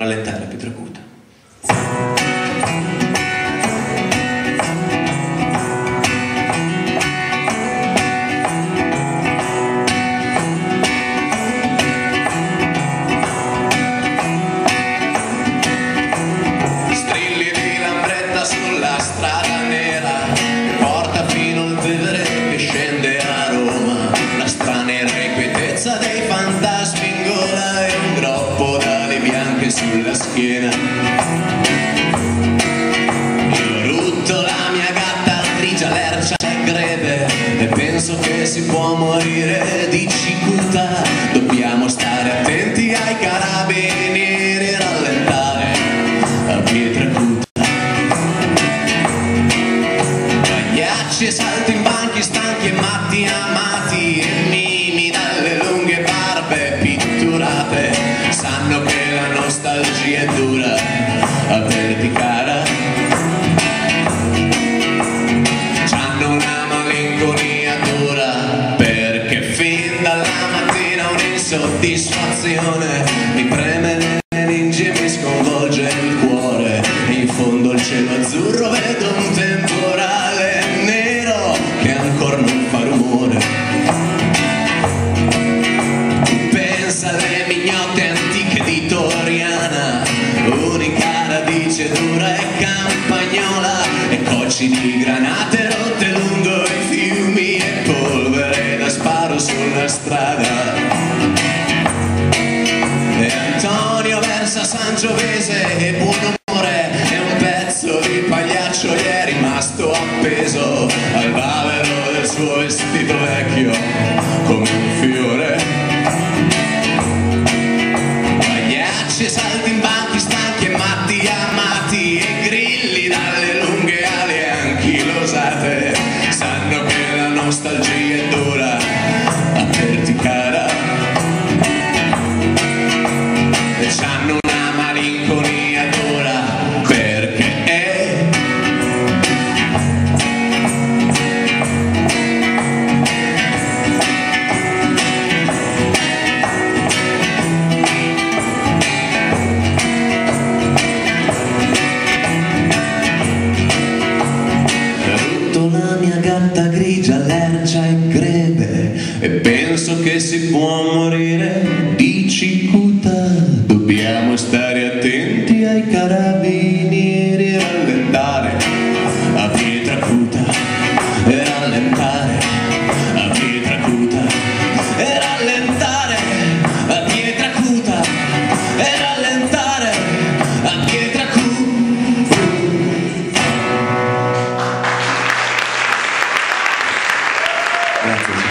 rallentare Pietracuta. Strilli di lambretta sulla strada nera che porta fino al Tevere che scende a Roma, la strana irrequietezza dei fantasmi in gola e un groppo d'ali bianche sulla schiena. Io rutto la mia gatta grigia, lercia e greve e penso che si può morire di cicuta. Dobbiamo stare attenti ai carabinieri, rallentare a Pietracuta. Pagliacci e saltimbanchi stanchi e matti amati e mimi dalle lunghe barbe pitturate sanno che la nostalgia è dura, averti cara. C'hanno una malinconia dura perché fin dalla mattina un'insoddisfazione mi preme le meningi e mi sconvolge il cuore e in fondo il cielo azzurro vedo un temporale nero che ancora non fa rumore. Pensa alle mignotte antiche di Toriana, unica radice dura e campagnola e cocci di granate rotte lungo i fiumi e polvere da sparo sulla strada. E Antonio versa Sangiovese e buon umore e un pezzo di pagliaccio gli è rimasto appeso al bavero del suo vestito vecchio come un fiore. Pagliacci e saltimbanchi stanchi e matti amati e grilli dalle lunghe ali e anchilosate sanno che la nostalgia è dura, averti cara. E c'hanno una malinconia dura perché è rutto la mia gatta grigia, lercia e greve e penso che si può morire di cicuta. Dobbiamo stare attenti ai carabinieri, rallentare a Pietracuta e rallentare a Pietracuta e rallentare a Pietracuta e rallentare a Pietracuta. Grazie.